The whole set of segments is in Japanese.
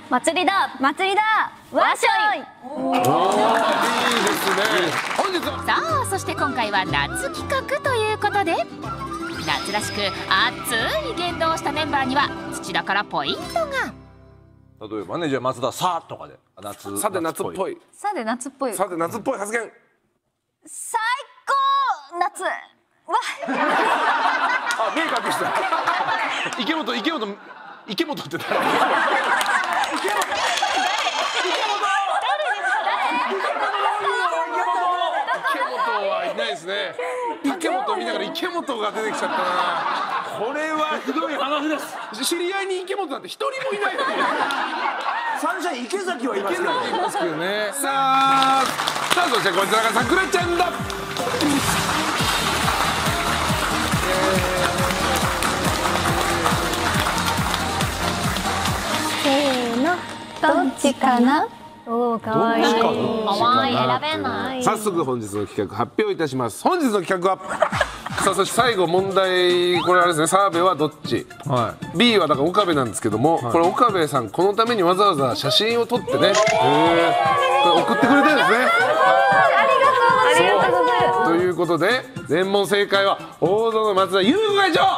祭りだ祭りだわっしょい。 おー、いいですね。本日はさあ、そして今回は夏企画ということで、夏らしく熱い言動をしたメンバーには土田からポイントが。 例えばね、じゃあ松田さとかでさて夏っぽいさて夏っぽい。 さて夏っぽい発言。 最高夏。わあ、目隠した池本って誰？池本はいないですね。竹本見ながら池本が出てきちゃったな。これはひどい話です。知り合いに池本なんて一人もいないのに。 サンシャイン池崎はいますからね。 いますけどね。さあそしてこちらがさくらちゃんだ。 せーの、どっちかな。おお、かわいい。かわいい、選べない。 早速本日の企画発表いたします。本日の企画はさあ、そして最後問題、これあれですね、澤部はどっち、はい、B はだから岡部なんですけども、はい、これ岡部さんこのためにわざわざ写真を撮ってね、送ってくれてるんですね。 ありがとうございます。 ということで全問正解は大園松田優子会長。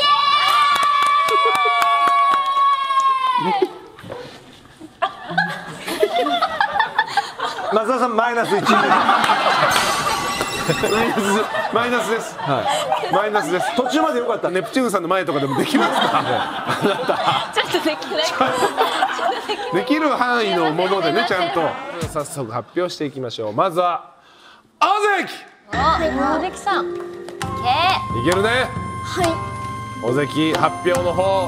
松田さんマイナス1。 マイナスです。はい。マイナスです。 途中まで良かった。 ネプチューンさんの前とかでもできますか。 ちょっとできない。 できる範囲のものでね、ちゃんと。早速発表していきましょう。まずは尾関。 尾関さん。いいけるね。 はい。 尾関発表の方。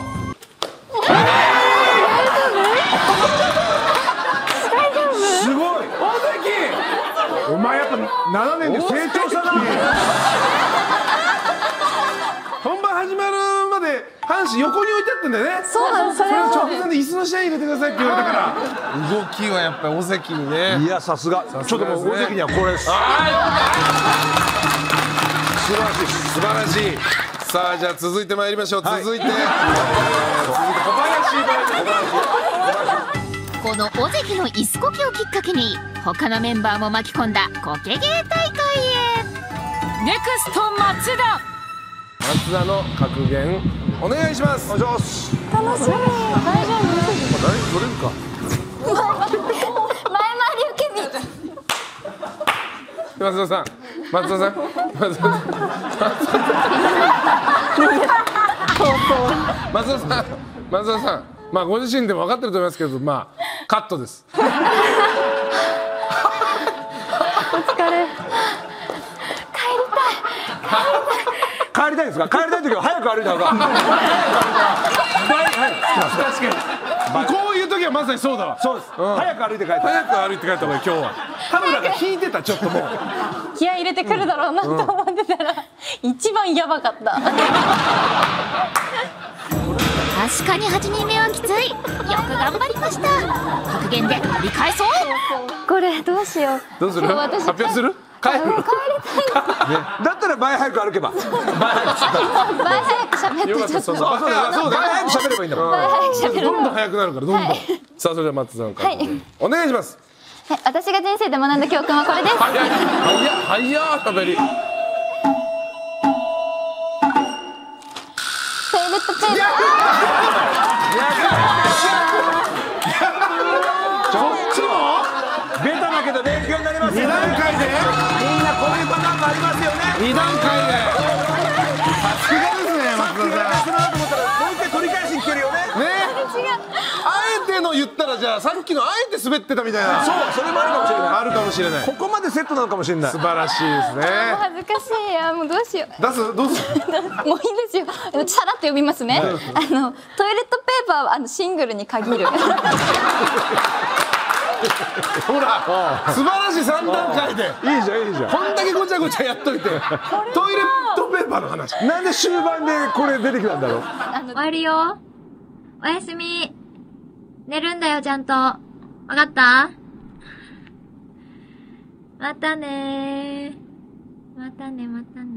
すごい。お前やっぱ7年で成長したな。 本番始まるまで阪神横に置いてあったんだよね。 そうなんです。 それを直前で椅子の下に入れてくださいって言われたから動きはやっぱり尾関にね。 いやさすが。ちょっともう尾関にはこれです。素晴らしい素晴らしい。さあじゃあ続いてまいりましょう。続いて小林。 この尾関の椅子こけをきっかけに他のメンバーも巻き込んだこけ芸大会へ。ネクスト松田。 松田の格言お願いします。 お願いします。 楽しみ。大丈夫。 取れるか。 前回り受け身。 松田さん。松田さん。松田さん。松田さん。松田さん。まあご自身でも分かってると思いますけど、まあカットです。 お疲れ。 帰りたいですか。帰りたい時は早く歩いた方が。 確かに。こういう時はまさにそうだわ。 そうです。早く歩いて帰った。 早く歩いて帰った方がいい今日は。田村が引いてたちょっともう。 気合い入れてくるだろうなと思ってたら、一番やばかった。 確かに8人目はきつい。よく頑張りました。格言で取り返そう。 これどうしよう。 どうする？発表する？帰る？ だったら前早く歩けば。 前早く喋ってちょっと。 そうだ。 前早く喋ればいいんだもん。 どんどん早くなるからどんどん。さあそれでは松田さんからお願いします。 はい、私が人生で学んだ教訓はこれです。 早い喋り。 トイレットペーパー。 ちょっとベタだけど勉強になりますよね。2段階でみんなこういうパターンもありますよね。 2段階でさすがですね松田さん。 その後思ったらもう一回取り返しに来てるよね。 あえての言ったらじゃあさっきのあえて滑ってたみたいな。 そうそれもあるかもしれない。 あるかもしれない。 ここまでセットなのかもしれない。 素晴らしいですね。 恥ずかしい。あ、もうどうしよう。 どうする？ もういいですよ。さらっと読みますね。トイレットペーパーはシングルに限る。 ほら素晴らしい3段階で。 いいじゃんいいじゃん。 こんだけごちゃごちゃやっといてトイレットペーパーの話。 なんで終盤でこれ出てきたんだろう。 終わるよ。おやすみ。寝るんだよ、ちゃんと。わかった？またねー。またね、またね。